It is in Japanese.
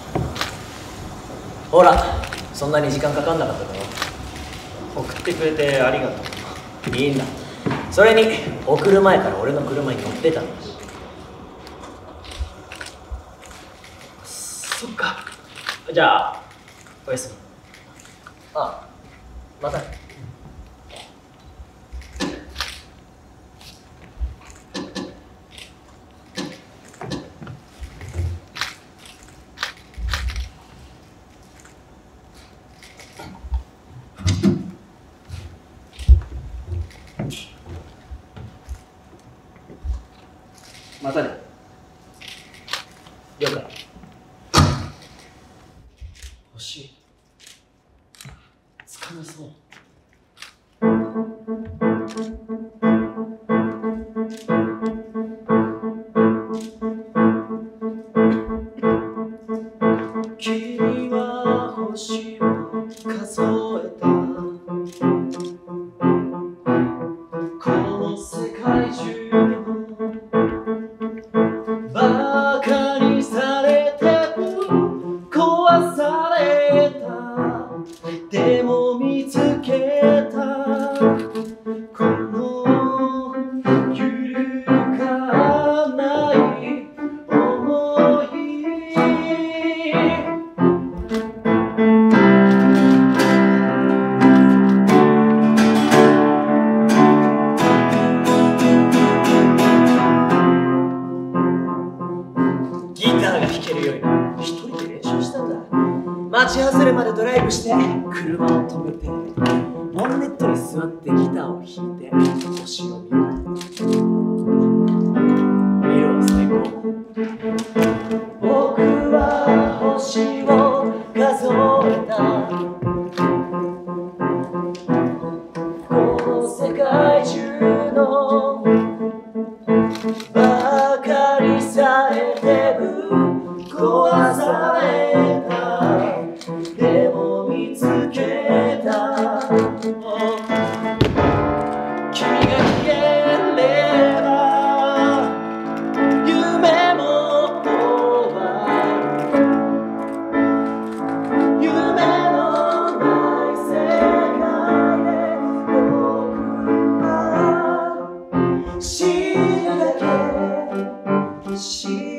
ほら、そんなに時間かかんなかっただろ。 送ってくれてありがとう。 いいんだ。それに送る前から俺の車に乗ってたんだ。そっか。じゃあおやすみ。あ、またね。 またね。 了解。星つかなそう。君は星を数えた。この世界中バカにされて壊された。でも見つけたこの揺るがない想い。ギターが弾けるように一人で練習したんだ。街外れまでドライブして車を止めてボンネットに座ってギターを弾いて星を見る。色は最高。僕は星を数えた。この世界中のバカにされてる壊された。でも見つけた。君が消えれば夢も終わる。夢のない世界で僕は死ぬだけ。